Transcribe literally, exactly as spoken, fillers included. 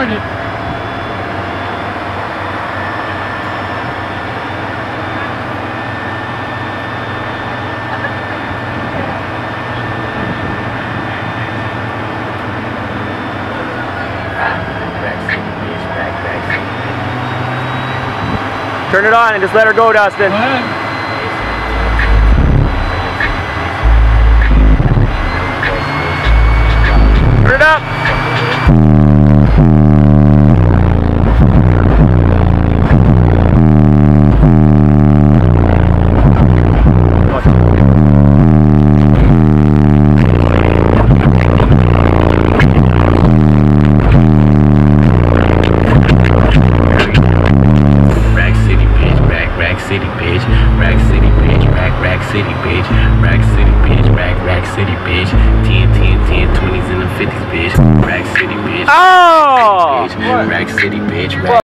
started. Turn it on and just let her go, Dustin. Go ahead. Turn it up. City bitch, rack city bitch, rack rack city bitch, rack city bitch, rack rack city bitch, ten, ten, ten, twenties and the fifties bitch, rack city bitch, Oh! rack city bitch, rack